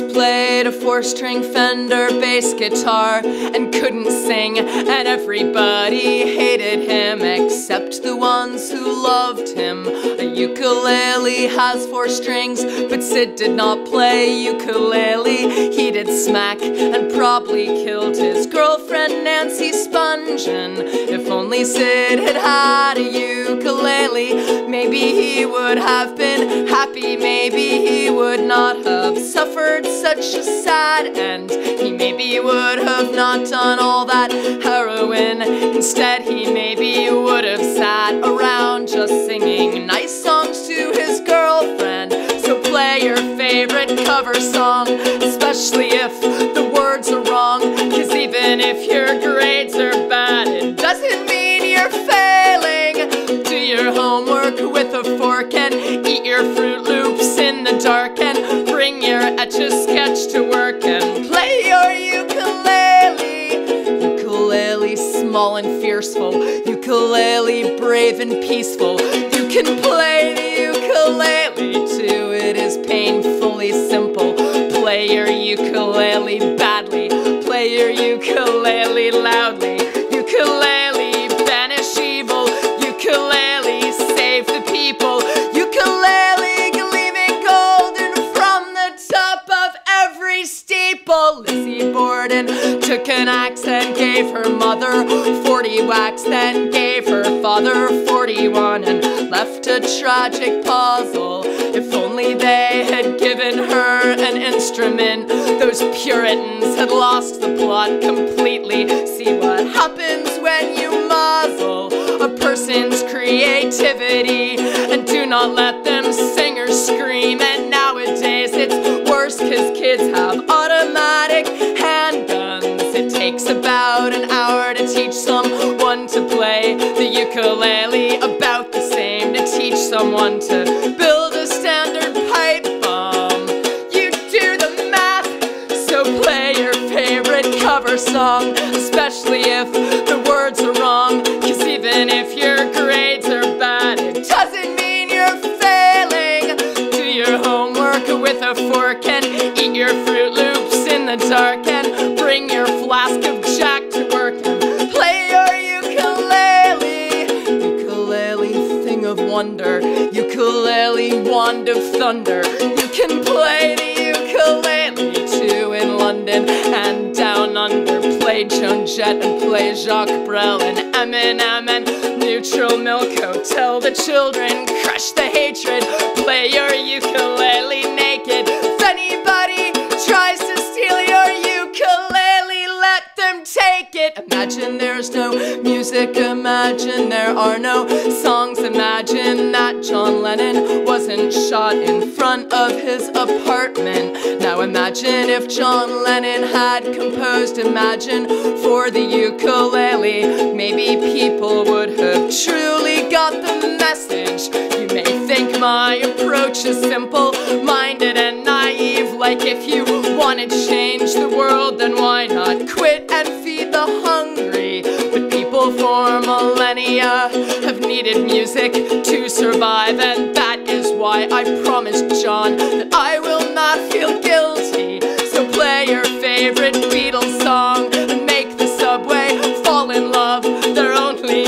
played a 4-string Fender bass guitar and couldn't sing, and everybody hated him except the ones who loved him. A ukulele has 4 strings, but Sid did not play ukulele. He did smack and probably killed his girlfriend Nancy Spungen. If only Sid had had a ukulele, maybe he would have been happy, maybe he would not have suffered such a sad end. He maybe would have not done all that heroin. Instead he maybe would have sat around just singing nice songs to his girlfriend. So play your favorite cover song, especially if the words are wrong, 'cause even if your grades are bad, it doesn't mean you're failing. Do your homework with a fork and eat your Fruit Loops in the dark, and bring your etch-a-sketch to work and play your ukulele. Ukulele small and fearful, ukulele brave and peaceful. You can play the ukulele too, it is painfully simple. Play your ukulele badly, play your ukulele loudly. Ukulele banish evil, ukulele save the people. Ukulele gleaming golden from the top of every steeple. Lizzie Borden took an axe and gave her mother 40 whacks, then gave her father 41 and left a tragic puzzle. If only they had given her an instrument, those Puritans had lost the plot completely. See what happens when you muzzle a person's creativity, and do not let them sing or scream. And nowadays it's worse 'cause kids have automatic handguns. It takes about an hour to teach someone to play the ukulele, about the same to teach someone to build a standard pipe bomb. You do the math, so play your favorite cover song, especially if the words are wrong, 'cause even if your grades are bad, it doesn't mean you're failing. Do your homework with a fork and eat your Fruit Loops in the dark, and bring your flask of Jack to work and play your ukulele. Ukulele thing of wonder, ukulele wand of thunder. You can play the ukulele too in London and down under. Play Joan Jett and play Jacques Brel and Eminem and Neutral Milko. Tell the children, crush the hatred. Play your ukulele naked. If anybody tries to steal your ukulele, let them take it. Imagine there's no music, imagine there are no songs. Imagine that John Lennon wasn't shot in front of his apartment. Now imagine if John Lennon had composed Imagine for the ukulele. Maybe people would have truly got the message. You may think my approach is simple-minded and naive, like if you want to change the world, then why not quit and feed the hungry? But people for millennia have needed music to survive, and that is why I promised John that I will not feel guilty. So play your favorite Beatles song and make the subway fall in love. They're only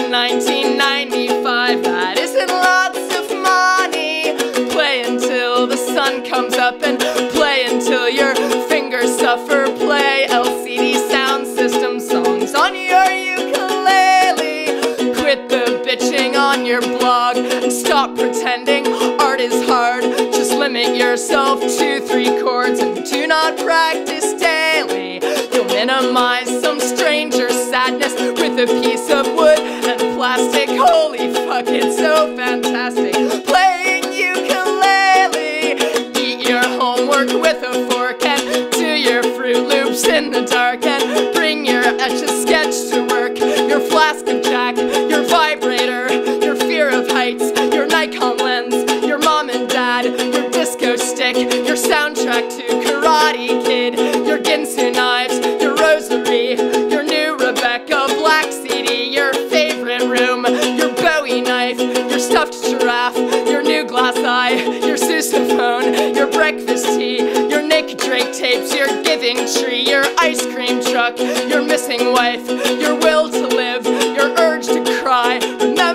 $19.95, that isn't lots of money. Play until the sun comes up and play until your fingers suffer. Play LCD sound system songs on your ukulele. Quit the bitching on your blog and stop pretending art is hard. Just limit yourself to 3 chords and do not practice daily. You'll minimize some stranger's sadness with a piece of wood and plastic. Holy fuck, it's so fantastic. Playing ukulele. Eat your homework with a fork and do your Fruit Loops in the dark, and bring your etch-a-sketch to work. Your flask of Jack, your vibrator, your fear of heights, your Nikon lens, your mom and dad, your disco stick, your soundtrack to Karate Kid, your Ginsu knives, your rosary, your new Rebecca Black CD, your favorite room, your Bowie knife, your stuffed giraffe. heartbreak tapes, your giving tree, your ice cream truck, your missing wife, your will to live, your urge to cry. Remember